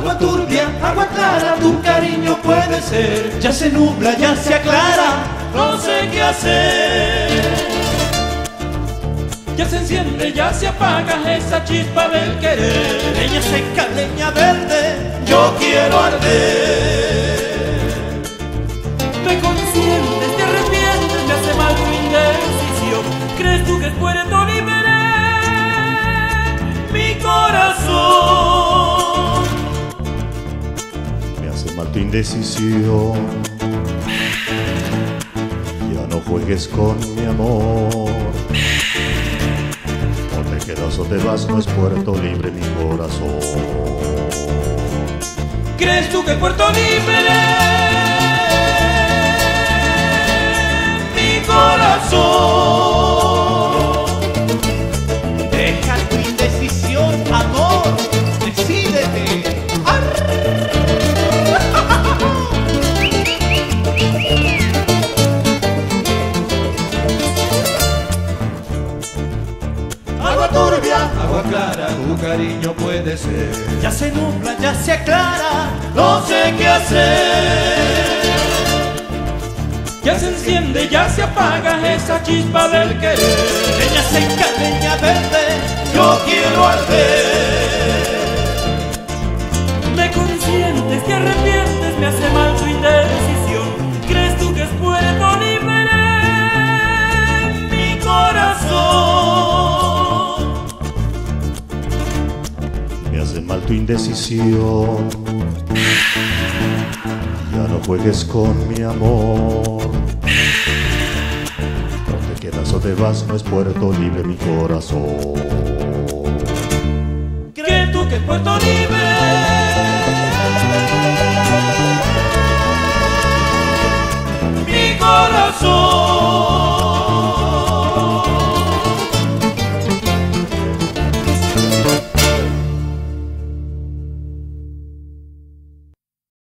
Agua turbia, agua clara, tu cariño puede ser. Ya se nubla, ya se aclara, no sé qué hacer. Ya se enciende, ya se apaga esa chispa del querer. Leña seca, leña verde, yo quiero arder. Me consientes, te arrepientes, me hace mal tu indecisión. ¿Crees tú que es puerto libre mi corazón? Me hace mal tu indecisión. Ya no juegues con mi amor. O te quedas o te vas, no es puerto libre mi corazón. ¿Crees tú que es puerto libre mi corazón? Deja tu indecisión, amor, decídete. Agua turbia, agua clara, tu cariño puede ser. Ya se nubla, ya se aclara, no sé qué hacer. Ya se enciende, ya se apaga esa chispa del querer. Leña seca, leña verde, yo quiero arder. Me consientes, te arrepientes, me hace mal tu indecisión. ¿Crees tú que es puerto libre mi corazón? Me hace mal tu indecisión. Ya no juegues con mi amor. No te quedas o te vas, no es puerto libre mi corazón. ¿Crees tú que es puerto libre mi corazón?